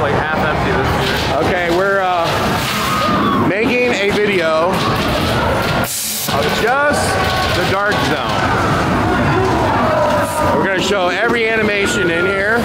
like half empty this year. Okay, we're making a video of just the Dark Zone. We're going to show every animation in here.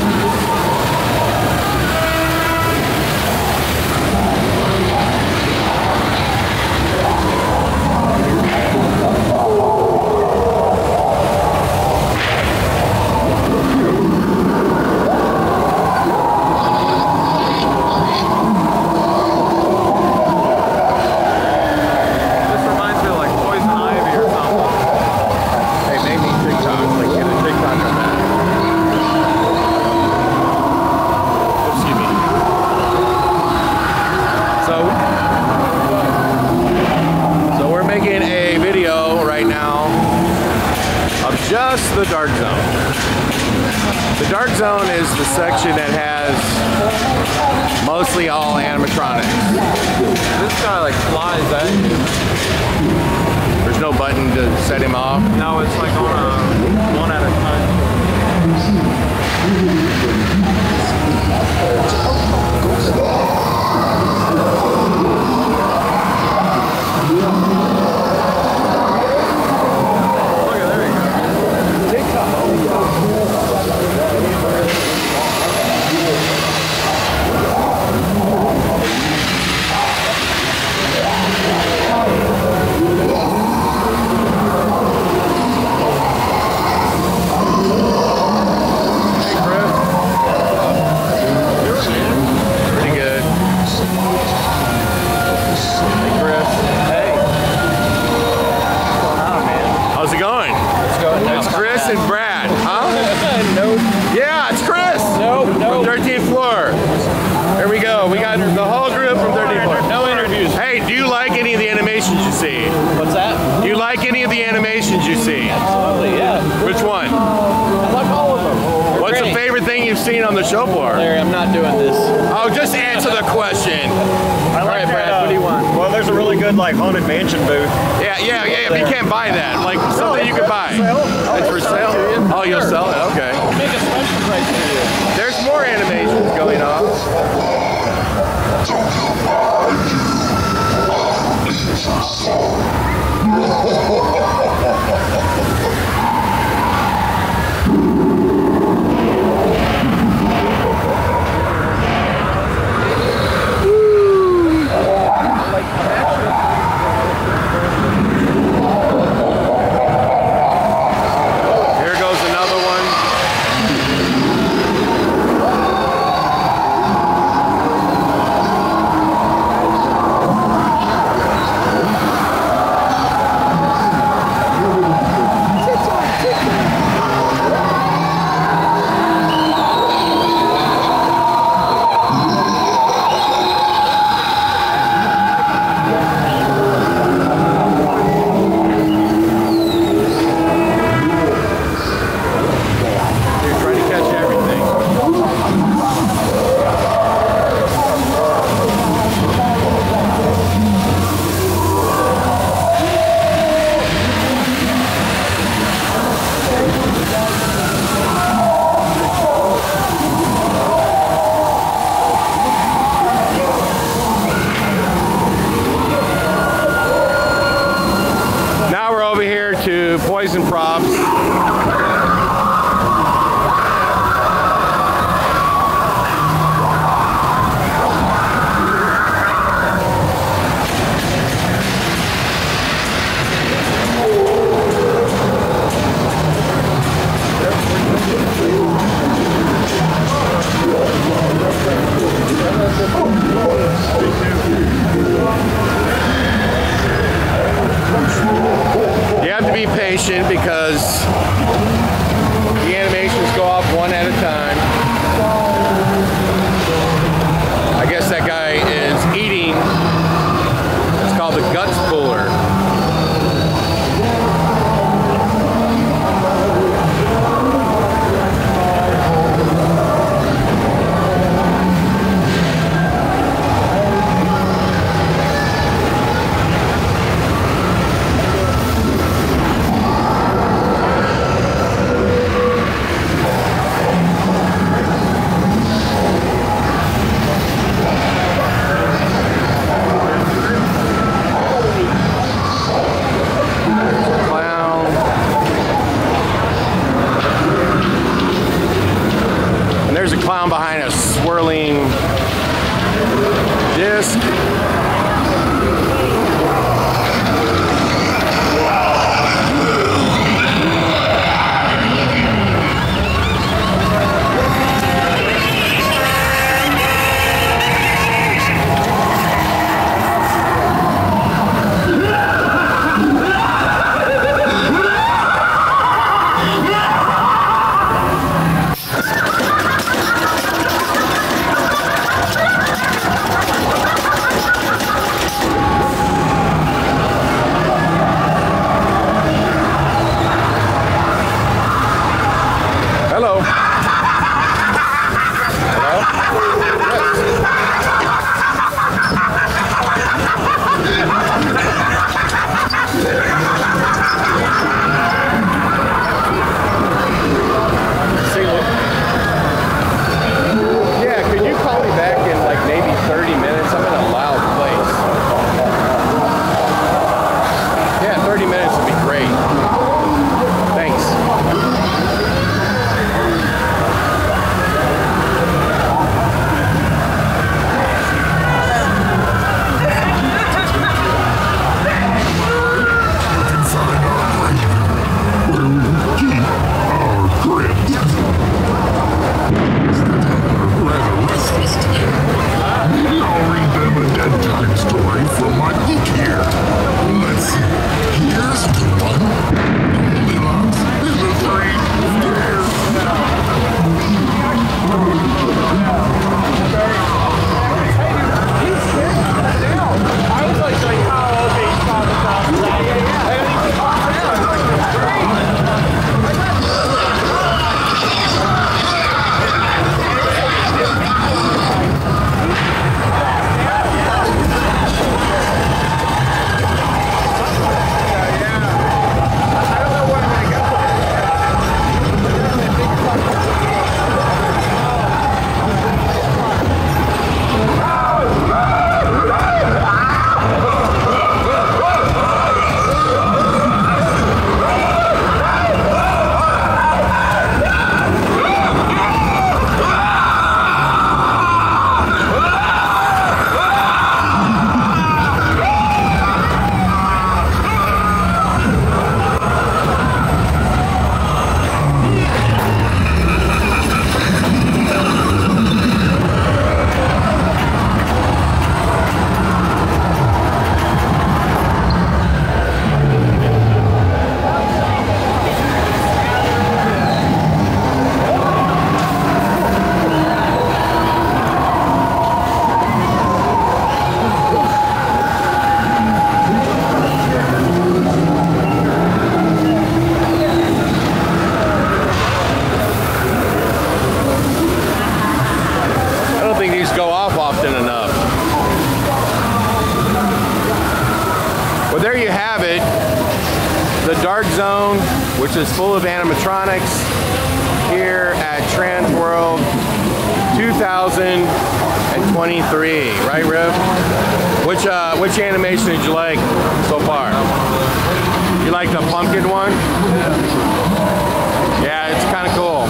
Just the Dark Zone. The Dark Zone is the section that has mostly all animatronics. This guy like flies at you. There's no button to set him off. No, it's like on a one at a time. What's that? Do you like any of the animations you see? Absolutely, yeah. Which one? I like all of them. What's the favorite thing you've seen on the show floor? Larry, I'm not doing this. Oh, just answer the question. All right, Brad, what do you want? Well, there's a really good like haunted mansion booth. Yeah, but you can't buy that. Like something you can buy. It's for sale? Oh, you'll sell it? Okay. I'll make a special price for you. There's more animations going on. Here goes another one. down behind a swirling disc. Dark Zone, which is full of animatronics here at Transworld 2023. Right, Riv? Which animation did you like so far? You like the pumpkin one? Yeah, it's kind of cool.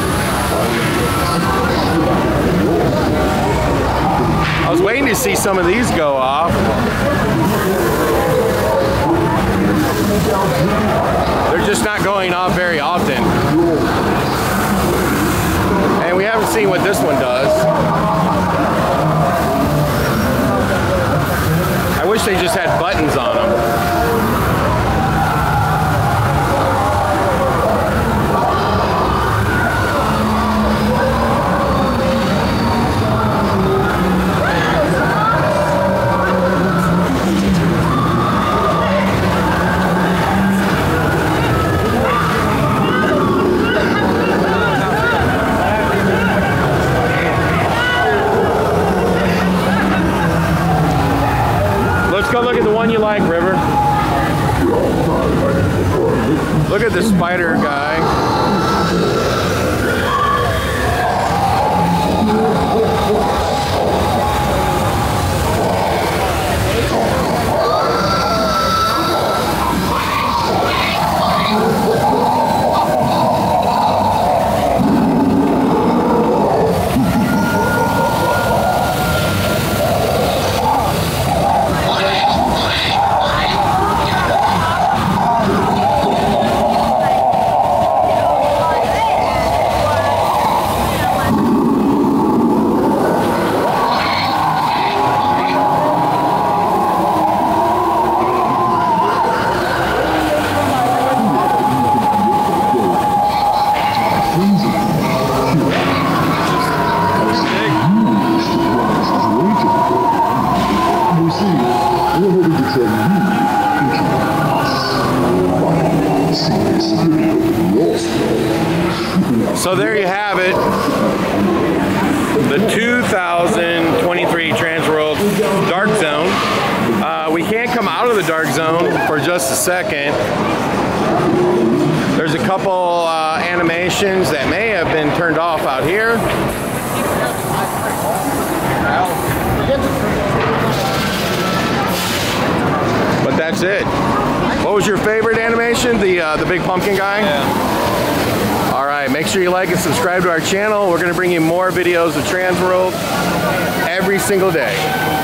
I was waiting to see some of these go off. They're just not going off very often. And we haven't seen what this one does. I wish they just had buttons on them. Go look at the one you like, River. Look at the spider guy. So there you have it. The 2023 Transworld Dark Zone. We can't come out of the Dark Zone for just a second. There's a couple animations that may have been turned off out here. But that's it. What was your favorite animation? The big pumpkin guy? Yeah. All right, make sure you like and subscribe to our channel. We're gonna bring you more videos of Transworld every single day.